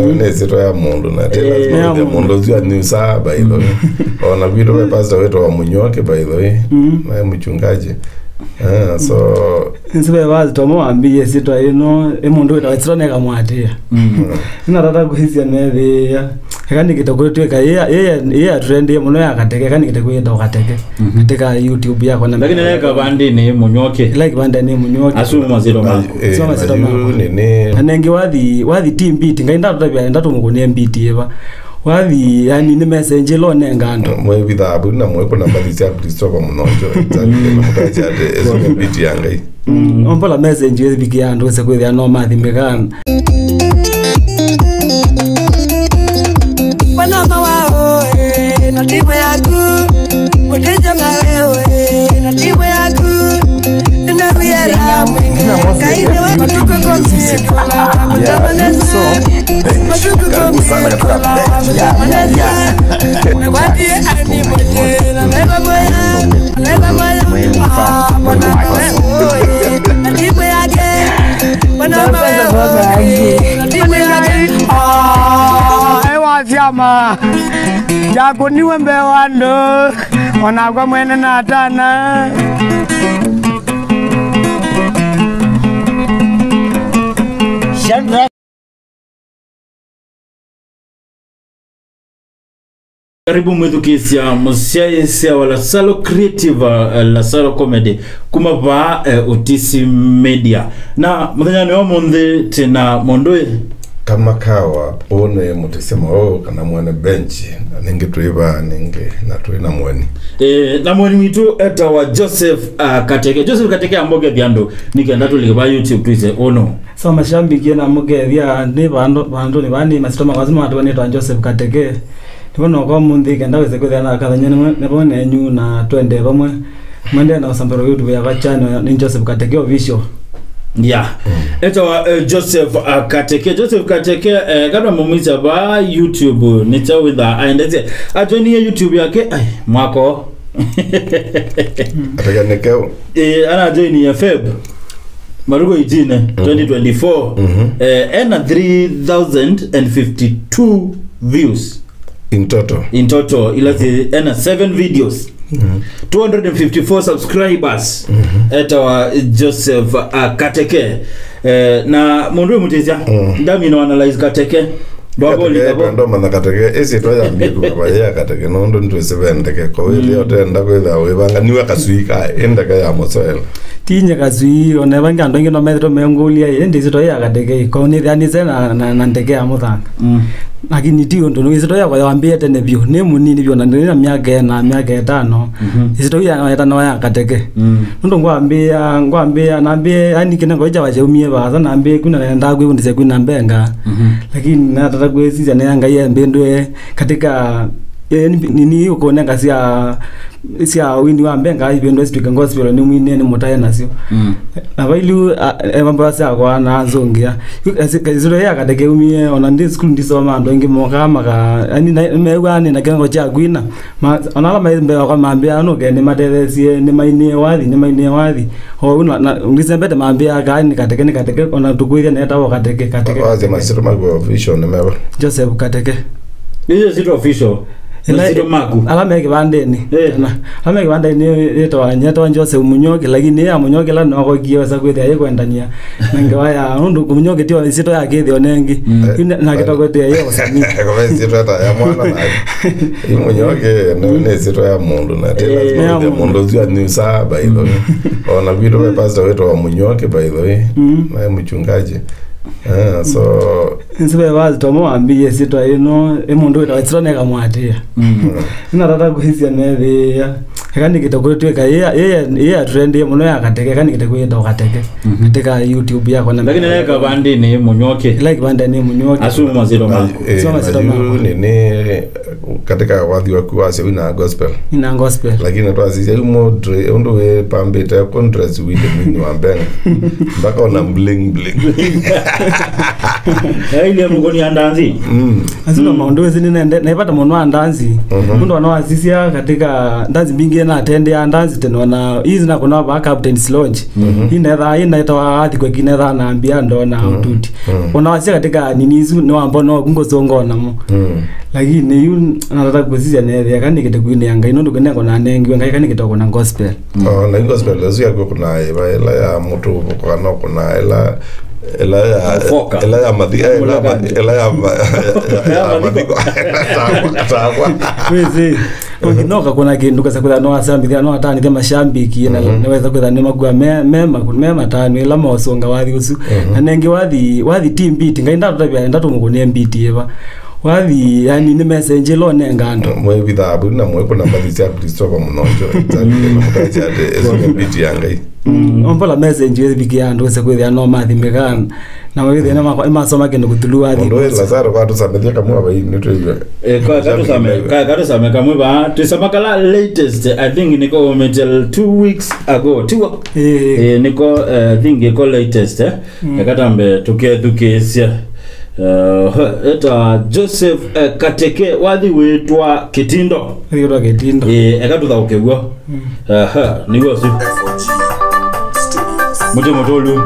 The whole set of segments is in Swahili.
ne zito ya mundu na tela ya mundu zio ni saa by the way ona vitu wa pastor wetu wa Munyoke by the way na mchungaji so nsibe wazi tomo ambie zito ino emundu wetu atsone kamwatia ina tata kuhisia neve kandi kitokotweka yeye trend muno yakateke kandi kitakwenda ukateke katika YouTube yako na lakini leka bandi ni Munyoke like banda ni Munyoke asuma maziro ma soma zito ma anenge wathi team beat ngainda tutabia ndatu mukunie beat yeba wathi yani ni message lo nengando mwe bithabu na mwe kuna malizi ya Christopher Munonjo mutaja ezo beat yangai ombola message yebiki yandu wese kwethia no mathi mbegana Panama wao na timu yangu mteja wewe na timu yangu na viera kaide wako tuko kwa msisi Chama yako niwe mbewando wanagwa mwene na tana karibu mwithukisia musiaisia wala Salo Creative la Salo Comedy kuma ba Otisi Media na muthenya ni omuthi tena mondoe kama kawa one mutisema kana mwene bench ninge tuiba ninge na tuina mweni na mweni witu eta wa Joseph Kateke amboge byando nikenda tuliba YouTube tuise ono so mashambiki na muge bya ni bando ni bani masitoma kwazima watu ni Joseph Kateke tuno kwa mundi kenda wese kwethana kathanyene ne bone nyu na twende bamwe mwende na usambaro YouTube ya channel ni Joseph Kateke official. Yeah. Eta wa Joseph Kateke kabla mumwiza ba YouTube nita witha aendeze atoni YouTube yake mwako ataganekeo ana join ya Feb marugo ijine 2024 ena 3052 views in total ilazi ena 7 videos 254 subscribers eta wa Joseph Kateke na mundu mutezia ndami no analyze Kateke ndo mana Kateke esi toya mbiku kwa ya Kateke ndo ntwese vendeke ko ile otenda kwitha wibanga niwe kasuika endeka ya mosoel tinye kazui ona banga ndonge no metro mengulia ende zito ya Kateke ko ni thani zena na ndeke ya muthanga lakini tio ndo nizito ya kwa ambia tene bio ne munini bio na ndina miaka 5 izito ya tano ya Kateke ndo ngwambia naambia yani kina ngoja waje umie baza naambia kuna naenda gwe kundize kuna mbenga lakini nataka gwezi na yanga ya mbendwe katika nini uko nenga sia wini wa mbenga ibendo speak gospel ni mwine ni mutaye nasio na bailu mambo asa kwa na zongia zero ya Kateke umie ona ndi school ndisoma ndo ngi mokama ka ani mewani na kengo cha gwina ona la maimbe kwa mambia no ke ni materesie ni maine wathi ho una ndisembete mambia ka ni Kateke ona tukuire na tawo Kateke wazi masiro mago official ne mewa Joseph Kateke is it official Masiro magu alame kibandeni alame kibandeni yeto nyeto Joseph Munyoke lakini ya Munyoke la no kogiwa sa kwete aye kwendania nangewaya ndo Munyoke tio sito ya kithi onengi na kitokote ye osami kwa sito ya mwana na Munyoke ne sito ya mundu na tela ya mundu zio ni saa by the way ona vitu wa pastor wetu wa Munyoke by the way na mchungaji so nsibe wazi tomo ambie zito ino emundu wetu atsone kamwatia ina tata kuhisia neve kandi kitokotweka yeye trend muno yakateke kandi kitakwenda ukateke katika YouTube yako na lakini leka bandi ni Munyoke like banda ni Munyoke asuma maziro ma ni katika wadhi wa kuwase ina gospel lakini twazije modre ndo we pambeta contrast with mini wa mbenga mpaka ona bling ile mgoni andanzi asino maondo zini naipata mwana andanzi ndo anawazisia katika ndazi mbingi nithie na attend ya dance tena na hizi na kuna ba captain's lounge ina athi kwa kinetha na ambia ndo na ututi unawasia katika ninizu no ambono ngozongona mo lakini yu nataka kuzizia nethia kandi kite kuine yanga inondo kene kona nengi ngai kandi kitoko na gospel na gospel lazima kuna ila ya mtu kuna ela ya madhi kwezi ukinoka kuna kindu kasa kwa no asambithia no atani kama shambiki na naweza kwa nema kwa mema tano ila mosonga wathi usu na nengi wathi team beat ngainda tutabia ndatu mukunie beat eva wathi yani ni message lo nengando mwe bithabu na mwe kuna madhisia Christopher Munonjo exactly ezo beat yanga ombola message wethi bikiando kasa kwa no mathi megan na wethi na masoma kendo kutulu wathi ndo Lazaro kwa tusamethia kama aba ni tuyo katu same kama ba tusamakala latest I think niko metal 2 weeks ago niko think iko latest katambe tukesia eta Joseph Kateke wathi wetwa Kitindo ekatutha ukegwa niwe su mutolu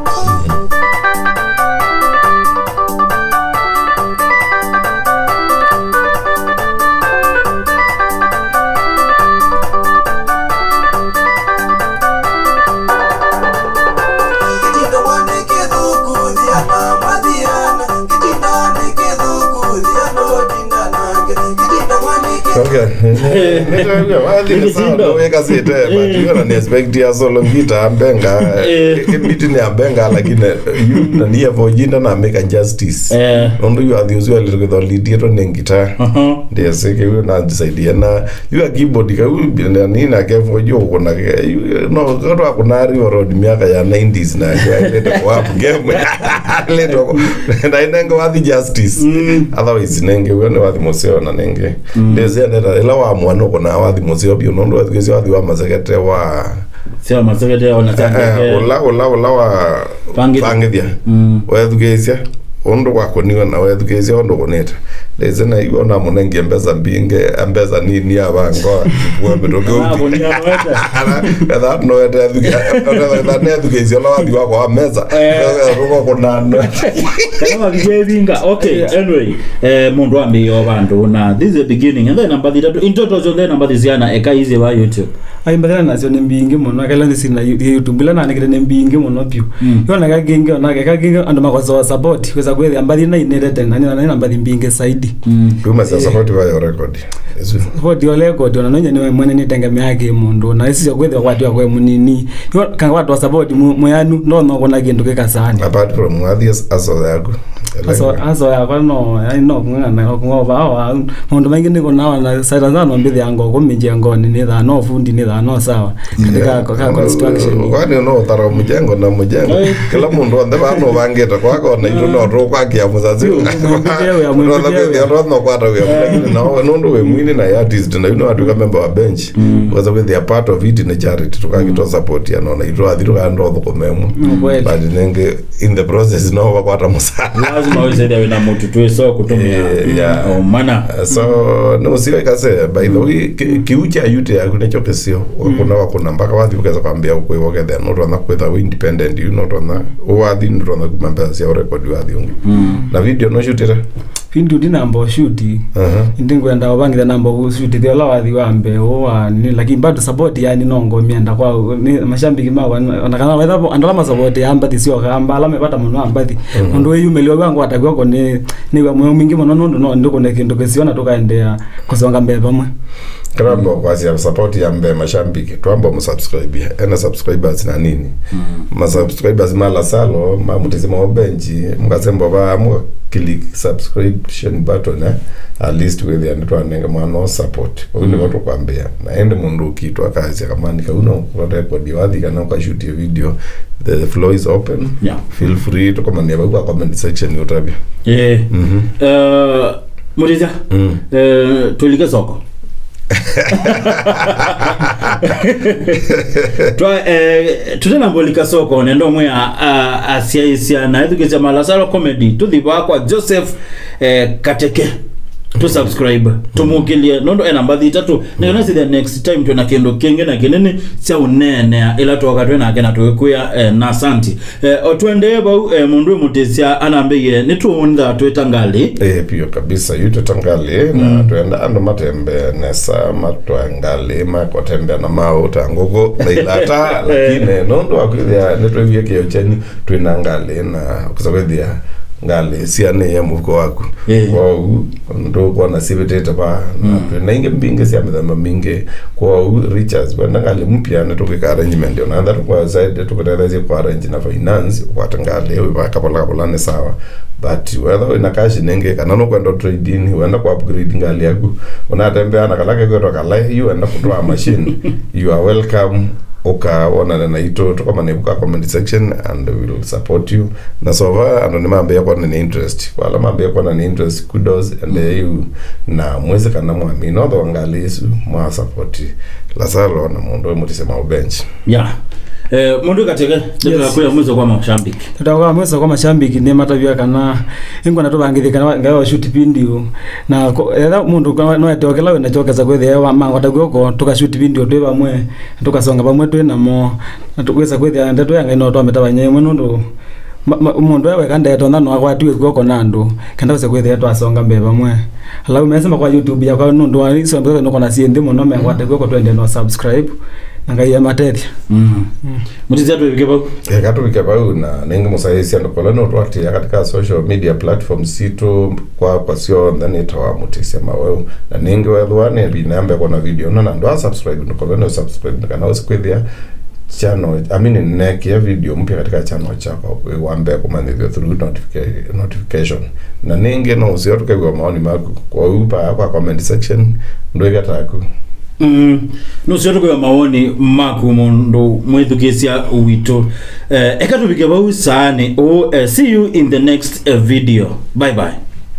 weka sete but you na expect ya solo ngita ambenga kibiti ni ambenga lakini you na nia vojinda na make justice ndo you are the usual with the lead to ngita ndio sike you na decide na you are keyboard ka you ni na ke vojo kuna no ndo kunari road miaka ya 90s na ile kwa game leto na nengo wa justice otherwise nenge wone wa museo na nenge ndeze ila wa mwana kuna wathi museo bio nondo wathi wathi wa mazegete wa sia mazegete ona tanga ola wa pangithia wathi ondo wako niwe na wathi ondo koneta ndeze na iwo na munenge mbeza mbinge ambeza nini abango kwa metogo that no that ne education la wathi wako ameza ruko kunano kama bijebinga okay anyway mundu ambi yo bandu na this is the beginning and then number the in total so then number ziana eka hizi wa YouTube ai mbadala nazo nembinge muno akala ndisi na YouTube bila na ngire nembinge muno pio yona kagenge na kagenge ando makozo support kweza kweli ambali na inelete na namba mbinge saidi tuma sa support wa your record support yo record ona nonye ni mwene ni tenge myake mundu na isi kwezi kwati wa munini yo kanga watu wa support moyanu no kona kindu kekasani apart from others aso yako aso yako no ai no ngana ngoba wa mundu maingi niko nawa na saida zano mbithi yango kuminje ngoni ni tha no fundi ni tha no sawa katika kwa construction kwani no tara mujengo na mujengo kila mundu ande bano bangeta kwako na ito no ro kwa kia muzazi no kwata we lakini no ndo we mwini na artist na you know atu member wa bench because with their part of it in charity tukakito support ya no na ito adhiru ndo komemu but nenge in the process no wakwata musa lazima wewe ndio na mtu tu so kutumia maana so no siwe kase by the way kiucha yute ya kunecho kesio kuna mpaka wathi ukaweza kwambia ukwe wogethia no twana kwetha we independent you know twana wathi ndo twana kumambia sia record wathi ungi na video no shootira video dina ambo shoot ndingwenda obangira nambo shoot thio la wathi wambe wa ni lakini bado support yani nongo mienda kwa mashambiki mawa onakana wetha andala ma support yamba tisio kamba ala mepata muno ambathi ndo weyu meliwa wangu atakwa ko ni wa moyo mingi muno ndo ndiko ne kindu kesiona tukaendea kusonga mbele pamwe Krambo kwa siya support ya mbe mashambiki tuambo musubscribe ya ena subscribers na nini ma subscribers mala salo ma mutizima obenji mkasembo ba mga click subscription button at least with the ndo anenga mano support uni watu kwambia na ende mundu kitu akazi kama nika uno record wathi kana kwa shoot video the floor is open feel free to come and kwa comment section yotabia muriza tulike soko tutena mbolika soko nendo mwe asiaisia na education Lazaro comedy tudhiba kwa Joseph Kateke to subscribe tumukilie nondo ena mbathi itatu na the next time tuna kendo kenge na kinene cia unene ila toka twena kena twekuya na santi otwende ba mundu mutesia anambiye nituunda twetangali pio kabisa yuto tangali na twenda ando matembe nesa matwangali makotembe na mauta ngugo na ilata lakini nondo akwithia nitwivie kio cheni twinangali na kusabethia ngali siane ya muko wako kwa ndo kwa na sivitete ba na inge mbinge sia methamba minge kwa Richards bwana ngali mpya na tukika arrangement na ndaro kwa zaidi tukuteleze kwa arrange na finance kwa tangali wakapala ne sawa but whether ina cash nenge kana no kwenda trading uenda kwa upgrade ngali yako unatembea na kalake kwa kala you enda kutoa machine you are welcome ukaona na ito tukoma nebuka comment section and we will support you na sova anonima ambe yako na interest wala mambe yako na interest kudos and you na mweze kana mwamini ndo ngalisu mwa support la salo na mundo mutisema bench mundu katege tutakuya mwezo kwa mashambiki tutakuwa mwezo kwa mashambiki ni matavya kana ingo na tubangithika ngayo shoot video na etha mundu no etokela we na chokeza kwethia wa mango tagoko tukashoot video twe bamwe tukasonga bamwe twe namo na tukweza kwethia ndeto yanga ino twametabanye mwe ndo mundu we kanda etonda no akwatiwe goko nando kanda use kwethia twasonga mbe bamwe alafu mesema kwa YouTube ya kwa ndo aliso ndo no kona siende muno me akwate goko twende no subscribe ngai materia mutizia tuwike bau katubike bau na nengi musaisi ando kola no twati katika social media platforms situ kwa sio ndani tawa mutisema wewe na nengi wewe binambe kwa video na ndo subscribe ndo kola no subscribe kana usikwithia channel neck ya video mpya katika channel chako uambe kumanithio through notification na nengi no usio tukagwa maoni mako kwa upa kwa comment section ndo igataku no sio kwa maoni maku mundu mwithukicia wito ekatubike bau sane see you in the next video bye bye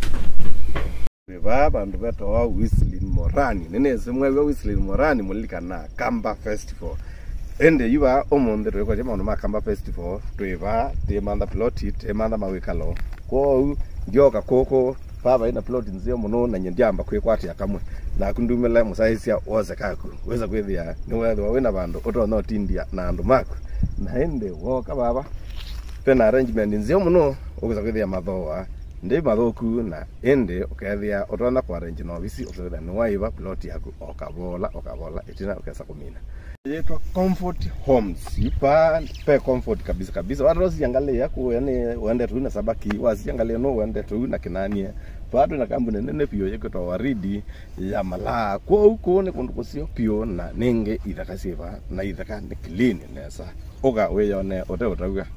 bandu beto wa Whistling Morani nene semwe wa Whistling Morani mulikana Kamba Festival ende yuba omonde rweko jema no Kamba Festival tweva te manda plot te manda mawikalo ko njoka koko baba ina plot nzio muno na nyendiamba kwekwati akamwe na kundumela musaisia oze kaku weza kwethia ni wetho wena bandu oto no tindia na andu maku na ende woka baba tena arrangement nzio muno ukweza kwethia mathoa ndi mathoku na ende ukethia otona kwa arrange no bisi ukethia ni waiva plot yaku okabola itina ukesa kumina yeto Comfort Homes ipa pe comfort kabisa watu wasiangalia yako yani uende tu na sabaki wasiangalia no uende tu na kinania bado na kambune nene pio yeko to waridi ya mala kwa huko ne kundu kusio pio na nenge ithakasiva na ithaka ni clean nesa oga we yone ote otauga